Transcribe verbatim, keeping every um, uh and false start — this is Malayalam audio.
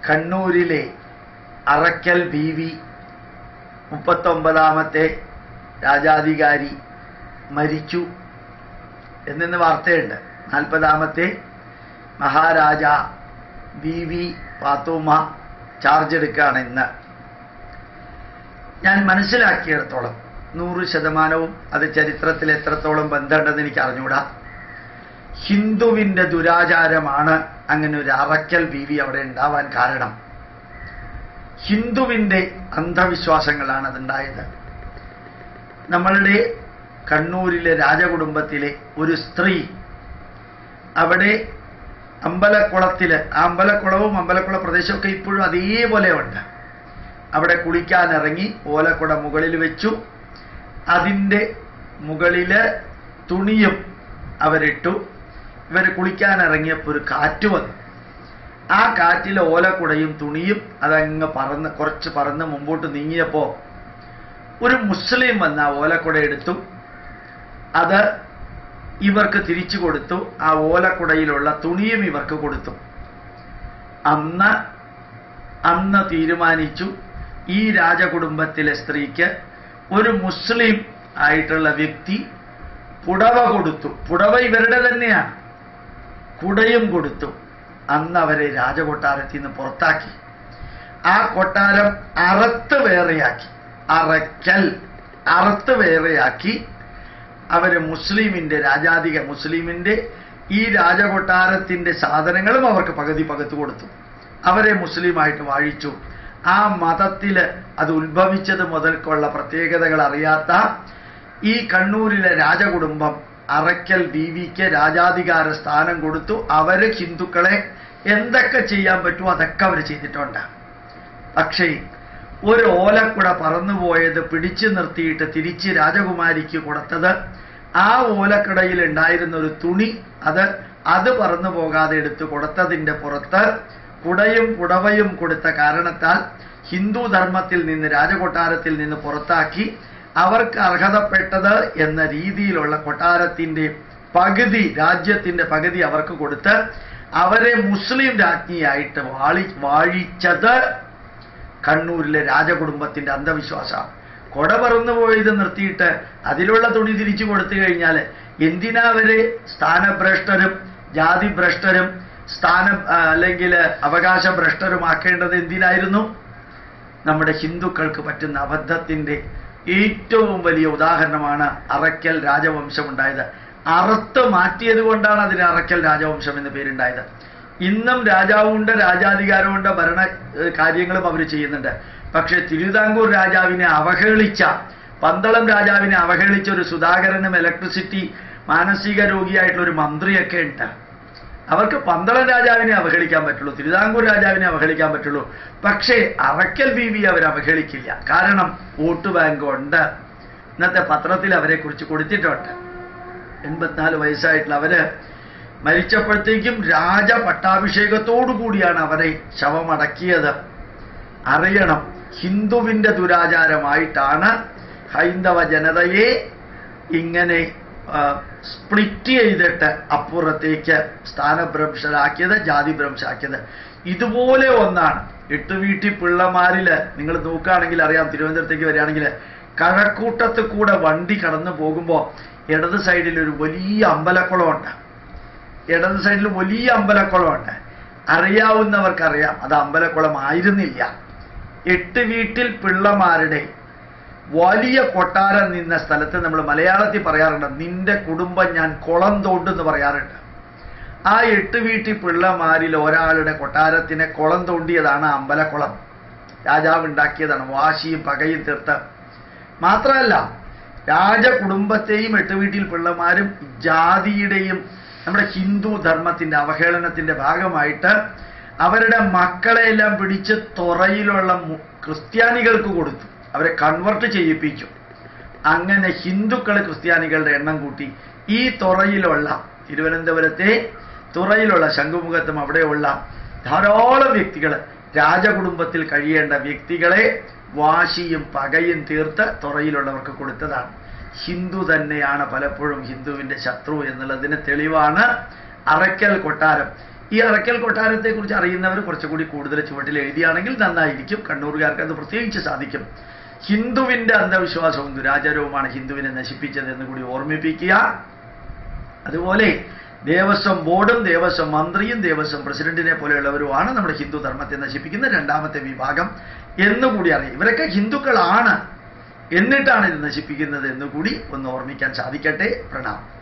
കണ്ണൂരിലെ അറക്കൽ ബീവി മുപ്പത്തൊമ്പതാമത്തെ രാജാധികാരി മരിച്ചു എന്നു വാർത്തയുണ്ട്. നാൽപ്പതാമത്തെ മഹാരാജ ബീവി ഫാത്തുമ ചാർജ് എടുക്കുകയാണ് ഇന്ന്. ഞാൻ മനസ്സിലാക്കിയിടത്തോളം നൂറ് ശതമാനവും അത് ചരിത്രത്തിൽ എത്രത്തോളം ബന്ധമുണ്ടെന്ന് എനിക്ക് അറിഞ്ഞുകൂടാ. ഹിന്ദുവിൻ്റെ ദുരാചാരമാണ് അങ്ങനെ ഒരു അറക്കൽ ബീവി അവിടെ ഉണ്ടാവാൻ കാരണം. ഹിന്ദുവിൻ്റെ അന്ധവിശ്വാസങ്ങളാണ് അതുണ്ടായത്. നമ്മളുടെ കണ്ണൂരിലെ രാജകുടുംബത്തിലെ ഒരു സ്ത്രീ അവിടെ അമ്പലക്കുളത്തിൽ, ആ അമ്പലക്കുളവും അമ്പലക്കുള പ്രദേശമൊക്കെ ഇപ്പോഴും അതേപോലെ ഉണ്ട്. അവിടെ കുളിക്കാനിറങ്ങി ഓലക്കുട മുകളിൽ വെച്ചു. അതിൻ്റെ മുകളിൽ തുണിയും അവരിട്ടു. ഇവർ കുളിക്കാനിറങ്ങിയപ്പോൾ ഒരു കാറ്റ് വന്നു. ആ കാറ്റിൽ ഓലക്കുടയും തുണിയും അതങ്ങ് പറന്ന് കുറച്ച് പറന്ന് മുമ്പോട്ട് നീങ്ങിയപ്പോൾ ഒരു മുസ്ലിം വന്ന് ആ ഓലക്കുട എടുത്തു. അത് ഇവർക്ക് തിരിച്ചു കൊടുത്തു. ആ ഓലക്കുടയിലുള്ള തുണിയും ഇവർക്ക് കൊടുത്തു. അന്ന് അന്ന് തീരുമാനിച്ചു ഈ രാജകുടുംബത്തിലെ സ്ത്രീക്ക് ഒരു മുസ്ലിം ആയിട്ടുള്ള വ്യക്തി പുടവ കൊടുത്തു. പുടവ ഇവരുടെ തന്നെയാണ്. കുടയും കൊടുത്തു. അന്ന് അവരെ രാജകൊട്ടാരത്തിൽ നിന്ന് പുറത്താക്കി. ആ കൊട്ടാരം അറുത്ത് വേറെയാക്കി. അറക്കൽ അറുത്ത് വേറെയാക്കി. അവര് മുസ്ലിമിന്റെ രാജാധിക മുസ്ലിമിന്റെ ഈ രാജകൊട്ടാരത്തിന്റെ സാധനങ്ങളും അവർക്ക് പകുതി പകുത്തു കൊടുത്തു. അവരെ മുസ്ലിമായിട്ട് വാഴിച്ചു. ആ മതത്തില് അത് ഉത്ഭവിച്ചത് മുതൽക്കുള്ള പ്രത്യേകതകൾ അറിയാത്ത ഈ കണ്ണൂരിലെ രാജകുടുംബം അറക്കൽ ബീവിക്ക് രാജാധികാര സ്ഥാനം കൊടുത്തു. അവര് ഹിന്ദുക്കളെ എന്തൊക്കെ ചെയ്യാൻ പറ്റുമോ അതൊക്കെ അവർ ചെയ്തിട്ടുണ്ട്. പക്ഷേ ഒരു ഓലക്കുട പറന്നുപോയത് പിടിച്ചു നിർത്തിയിട്ട് തിരിച്ച് രാജകുമാരിക്ക് കൊടുത്തത് ആ ഓലക്കുടയിൽ ഉണ്ടായിരുന്ന ഒരു തുണി അത് അത് പറന്നു പോകാതെ എടുത്തു കൊടുത്തതിൻ്റെ പുറത്ത് കുടയും പുടവയും കൊടുത്ത കാരണത്താൽ ഹിന്ദു ധർമ്മത്തിൽ നിന്ന് രാജകൊട്ടാരത്തിൽ നിന്ന് പുറത്താക്കി അവർക്ക് അർഹതപ്പെട്ടത് എന്ന രീതിയിലുള്ള കൊട്ടാരത്തിൻ്റെ പകുതി, രാജ്യത്തിൻ്റെ പകുതി അവർക്ക് കൊടുത്ത് അവരെ മുസ്ലിം രാജ്ഞിയായിട്ട് വാഴി വാഴിച്ചത് കണ്ണൂരിലെ രാജകുടുംബത്തിൻ്റെ അന്ധവിശ്വാസമാണ്. കൊട പറന്നു പോയത് നിർത്തിയിട്ട് അതിലുള്ള തുണി തിരിച്ചു കൊടുത്തു കഴിഞ്ഞാൽ എന്തിനാ അവരെ സ്ഥാനഭ്രഷ്ടരും ജാതിഭ്രഷ്ടരും സ്ഥാന അല്ലെങ്കിൽ അവകാശ ഭ്രഷ്ടരുമാക്കേണ്ടത് എന്തിനായിരുന്നു? നമ്മുടെ ഹിന്ദുക്കൾക്ക് പറ്റുന്ന അബദ്ധത്തിൻ്റെ ഏറ്റവും വലിയ ഉദാഹരണമാണ് അറക്കൽ രാജവംശം ഉണ്ടായത്. അറുത്ത് മാറ്റിയത് കൊണ്ടാണ് അതിന് അറക്കൽ രാജവംശം എന്ന് പേരുണ്ടായത്. ഇന്നും രാജാവുണ്ട്, രാജാധികാരമുണ്ട്, ഭരണ കാര്യങ്ങളും അവർ ചെയ്യുന്നുണ്ട്. പക്ഷെ തിരുവിതാംകൂർ രാജാവിനെ അവഹേളിച്ച, പന്തളം രാജാവിനെ അവഹേളിച്ച ഒരു സുധാകരനും ഇലക്ട്രിസിറ്റി മാനസിക രോഗിയായിട്ടുള്ള ഒരു മന്ത്രിയൊക്കെ ഉണ്ട്. അവർക്ക് പന്തളം രാജാവിനെ അവഹേളിക്കാൻ പറ്റുള്ളൂ, തിരുവിതാംകൂർ രാജാവിനെ അവഹേളിക്കാൻ പറ്റുള്ളൂ. പക്ഷേ അറക്കൽ ബീവി അവർ അവഹേളിക്കില്ല. കാരണം വോട്ട് ബാങ്ക് ഉണ്ട്. ഇന്നത്തെ പത്രത്തിൽ അവരെ കുറിച്ച് കൊടുത്തിട്ടുണ്ട്. എൺപത്തിനാല് വയസ്സായിട്ടുള്ള അവര് മരിച്ചപ്പോഴത്തേക്കും രാജ പട്ടാഭിഷേകത്തോടു കൂടിയാണ് അവരെ ശവമടക്കിയത്. അറിയണം, ഹിന്ദുവിൻ്റെ ദുരാചാരമായിട്ടാണ് ഹൈന്ദവ ജനതയെ ഇങ്ങനെ സ്പ്ലിറ്റ് ചെയ്തിട്ട് അപ്പുറത്തേക്ക് സ്ഥാനഭ്രംശരാക്കിയത്, ജാതിഭ്രംശാക്കിയത്. ഇതുപോലെ ഒന്നാണ് എട്ട് വീട്ടി പിള്ളമാരിൽ നിങ്ങൾ നോക്കുകയാണെങ്കിൽ അറിയാം. തിരുവനന്തപുരത്തേക്ക് വരികയാണെങ്കിൽ കഴക്കൂട്ടത്ത് കൂടെ വണ്ടി കടന്നു പോകുമ്പോൾ ഇടത് സൈഡിൽ ഒരു വലിയ അമ്പലക്കുളമുണ്ട്. ഇടത് സൈഡിൽ വലിയ അമ്പലക്കുളമുണ്ട്. അറിയാവുന്നവർക്കറിയാം അത് അമ്പലക്കുളം ആയിരുന്നില്ല. എട്ട് വീട്ടിൽ പിള്ളമാരുടെ വലിയ കൊട്ടാരം നിന്ന സ്ഥലത്ത് നമ്മൾ മലയാളത്തിൽ പറയാറുണ്ട്, നിന്റെ കുടുംബം ഞാൻ കുളം തോണ്ടെന്ന് പറയാറുണ്ട്. ആ എട്ട് വീട്ടിൽ പിള്ളമാരിൽ ഒരാളുടെ കൊട്ടാരത്തിനെ കുളം തോണ്ടിയതാണ് അമ്പലക്കുളം. രാജാവ് ഉണ്ടാക്കിയതാണ്, വാശിയും പകയും തീർത്ത്. മാത്രമല്ല രാജകുടുംബത്തെയും എട്ട് വീട്ടിൽ പിള്ളമാരും ജാതിയുടെയും നമ്മുടെ ഹിന്ദു ധർമ്മത്തിൻ്റെ അവഹേളനത്തിൻ്റെ ഭാഗമായിട്ട് അവരുടെ മക്കളെയെല്ലാം പിടിച്ച് തുറയിലുള്ള ക്രിസ്ത്യാനികൾക്ക് കൊടുത്തു. അവരെ കൺവെർട്ട് ചെയ്യിപ്പിച്ചു. അങ്ങനെ ഹിന്ദുക്കൾ ക്രിസ്ത്യാനികളുടെ എണ്ണം കൂട്ടി. ഈ തുറയിലുള്ള തിരുവനന്തപുരത്തെ തുറയിലുള്ള ശംഖുമുഖത്തും അവിടെയുള്ള ധാരാളം വ്യക്തികൾ, രാജകുടുംബത്തിൽ കഴിയേണ്ട വ്യക്തികളെ വാശിയും പകയും തീർത്ത് തുറയിലുള്ളവർക്ക് കൊടുത്തതാണ്. ഹിന്ദു തന്നെയാണ് പലപ്പോഴും ഹിന്ദുവിൻ്റെ ശത്രു എന്നുള്ളതിന് തെളിവാണ് അറക്കൽ കൊട്ടാരം. ഈ അറക്കൽ കൊട്ടാരത്തെക്കുറിച്ച് അറിയുന്നവർ കുറച്ചുകൂടി കൂടുതൽ ചുവട്ടിൽ എഴുതിയാണെങ്കിൽ നന്നായിരിക്കും. കണ്ണൂരുകാർക്ക് അത് പ്രത്യേകിച്ച് സാധിക്കും. ഹിന്ദുവിൻ്റെ അന്ധവിശ്വാസവും ദുരാചാരവുമാണ് ഹിന്ദുവിനെ നശിപ്പിച്ചതെന്ന് കൂടി ഓർമ്മിപ്പിക്കുക. അതുപോലെ ദേവസ്വം ബോർഡും ദേവസ്വം മന്ത്രിയും ദേവസ്വം പ്രസിഡന്റിനെ പോലെയുള്ളവരുമാണ് നമ്മുടെ ഹിന്ദു ധർമ്മത്തെ നശിപ്പിക്കുന്ന രണ്ടാമത്തെ വിഭാഗം എന്നുകൂടി അറിയാം. ഇവരൊക്കെ ഹിന്ദുക്കളാണ്, എന്നിട്ടാണ് ഇത് നശിപ്പിക്കുന്നത് എന്നുകൂടി ഒന്ന് ഓർമ്മിക്കാൻ സാധിക്കട്ടെ. പ്രണാമം.